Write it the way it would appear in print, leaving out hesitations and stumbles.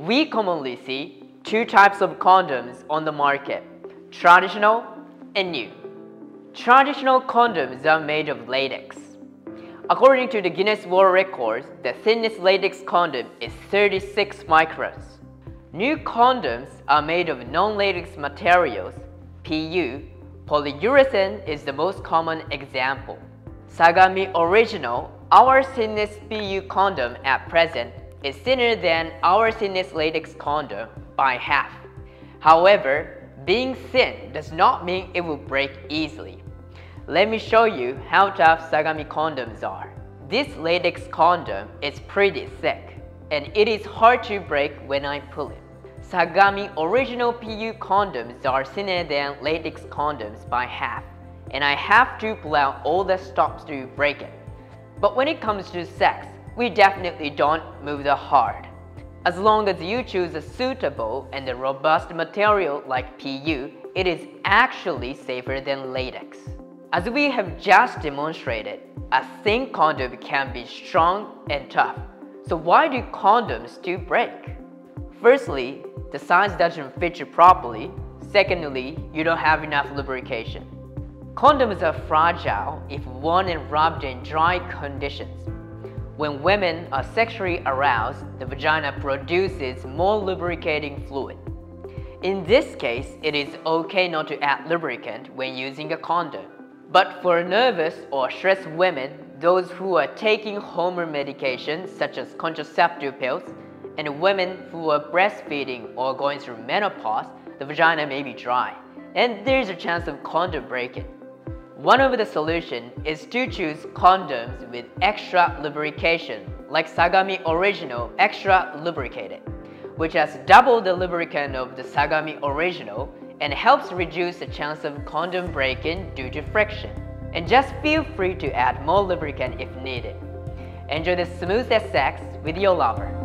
We commonly see two types of condoms on the market, traditional and new. Traditional condoms are made of latex. According to the Guinness World Records, the thinnest latex condom is 36 microns. New condoms are made of non-latex materials, PU. Polyurethane is the most common example. Sagami Original, our thinnest PU condom at present, is thinner than our thinnest latex condom by half. However, being thin does not mean it will break easily. Let me show you how tough Sagami condoms are. This latex condom is pretty thick, and it is hard to break when I pull it. Sagami Original PU condoms are thinner than latex condoms by half, and I have to pull out all the stops to break it. But when it comes to sex, we definitely don't move that hard. As long as you choose a suitable and a robust material like PU, it is actually safer than latex. As we have just demonstrated, a thin condom can be strong and tough. So why do condoms still break? Firstly, the size doesn't fit you properly. Secondly, you don't have enough lubrication. Condoms are fragile if worn and rubbed in dry conditions. When women are sexually aroused, the vagina produces more lubricating fluid. In this case, it is okay not to add lubricant when using a condom. But for nervous or stressed women, those who are taking hormone medications such as contraceptive pills, and women who are breastfeeding or going through menopause, the vagina may be dry, and there is a chance of condom breaking. One of the solutions is to choose condoms with extra lubrication, like Sagami Original Extra Lubricated, which has double the lubricant of the Sagami Original and helps reduce the chance of condom breaking due to friction. And just feel free to add more lubricant if needed. Enjoy the smoothest sex with your lover.